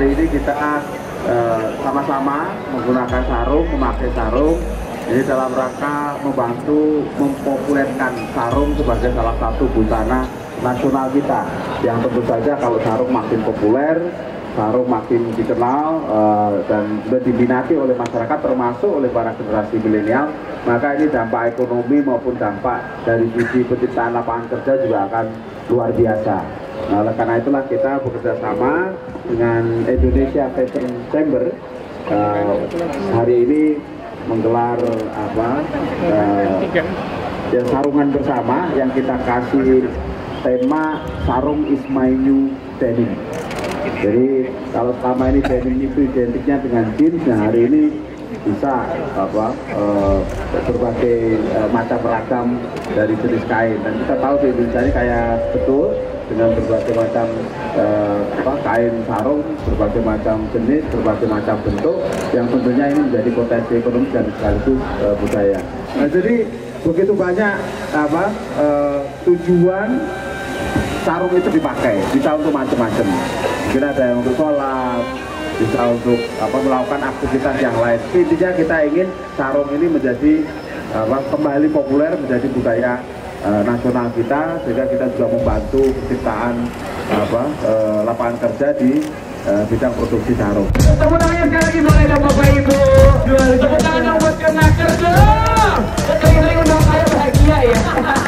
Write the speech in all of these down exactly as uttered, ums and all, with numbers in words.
hari ini kita sama-sama uh, menggunakan sarung, memakai sarung. Jadi dalam rangka membantu mempopulerkan sarung sebagai salah satu busana nasional kita. Yang tentu saja kalau sarung makin populer, sarung makin dikenal uh, dan diminati oleh masyarakat, termasuk oleh para generasi milenial, maka ini dampak ekonomi maupun dampak dari sisi penciptaan lapangan kerja juga akan luar biasa. Nah, oleh karena itulah kita bekerja sama dengan Indonesia Fashion Chamber uh, hari ini menggelar apa uh, ya, sarungan bersama yang kita kasih tema sarung is my new denim. Jadi kalau selama ini denim itu identiknya dengan jeans, nah hari ini bisa apa uh, berbagai uh, macam ragam dari jenis kain, dan kita tahu di Indonesia ini kaya betul dengan berbagai macam uh, apa, kain sarung, berbagai macam jenis, berbagai macam bentuk, yang tentunya ini menjadi potensi ekonomi dan sekaligus uh, budaya. Nah, jadi begitu banyak apa uh, tujuan sarung itu dipakai, bisa untuk macam-macam. Mungkin ada yang untuk sholat, bisa untuk apa melakukan aktivitas yang lain. Intinya kita ingin sarung ini menjadi apa, kembali populer, menjadi budaya uh, nasional kita, sehingga kita juga membantu penciptaan apa uh, lapangan kerja di uh, bidang produksi sarung. Tepuk tangannya sekali lagi boleh dong Bapak Ibu. Tepuk tangan dong buat Kenaker dong. Kering-kering dong, saya bahagia ya.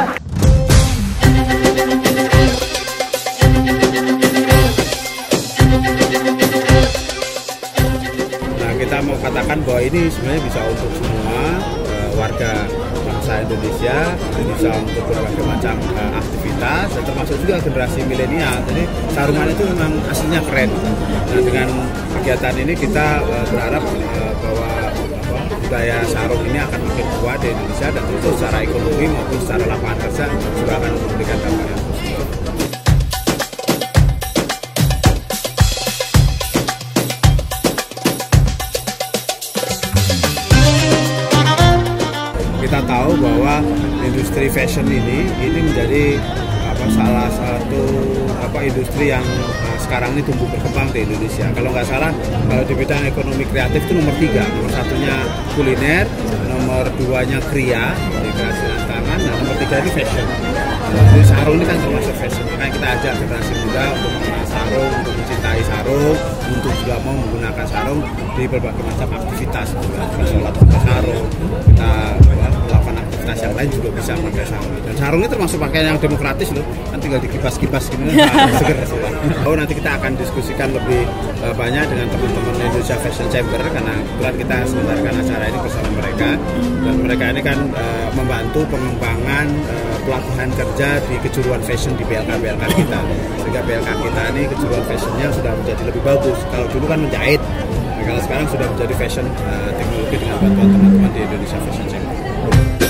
Kita mau katakan bahwa ini sebenarnya bisa untuk semua uh, warga bangsa Indonesia, bisa untuk berbagai macam uh, aktivitas, dan termasuk juga generasi milenial. Jadi sarungan itu memang aslinya keren. Nah, dengan kegiatan ini kita uh, berharap uh, bahwa uh, budaya sarung ini akan makin kuat di Indonesia, dan tentu secara ekonomi maupun secara lapangan kerja juga akan memberikan dampak yang positif. Kita tahu bahwa industri fashion ini ini menjadi apa, salah satu apa industri yang uh, sekarang ini tumbuh berkembang di Indonesia. Kalau nggak salah, kalau di bidang ekonomi kreatif itu nomor tiga, nomor satunya kuliner, nomor duanya kria, kerajinan tangan, nah nomor tiga ini fashion. Nah, jadi sarung ini kan termasuk fashion. Makanya kita ajak generasi muda untuk mengenal sarung, untuk mencintai sarung, untuk juga mau menggunakan sarung di berbagai macam aktivitas. Kita sholat pakai sarung, kita melakukan aktivitas yang lain juga bisa pakai sarung. Dan sarung ini termasuk pakaian yang demokratis loh, kan tinggal dikibas-kibas gini kan seger. Oh, nanti kita akan diskusikan lebih uh, banyak dengan teman-teman Indonesia Fashion Chamber, karena kebetulan kita selenggarakan acara ini bersama mereka, dan mereka ini kan uh, membantu pengembangan uh, pelatihan kerja di kejuruan fashion di B L K B L K kita, sehingga B L K kita ini kejuruan fashionnya sudah menjadi lebih bagus. Kalau dulu kan menjahit, nah, kalau sekarang sudah menjadi fashion uh, teknologi dengan bantuan teman-teman di Indonesia Fashion Chamber.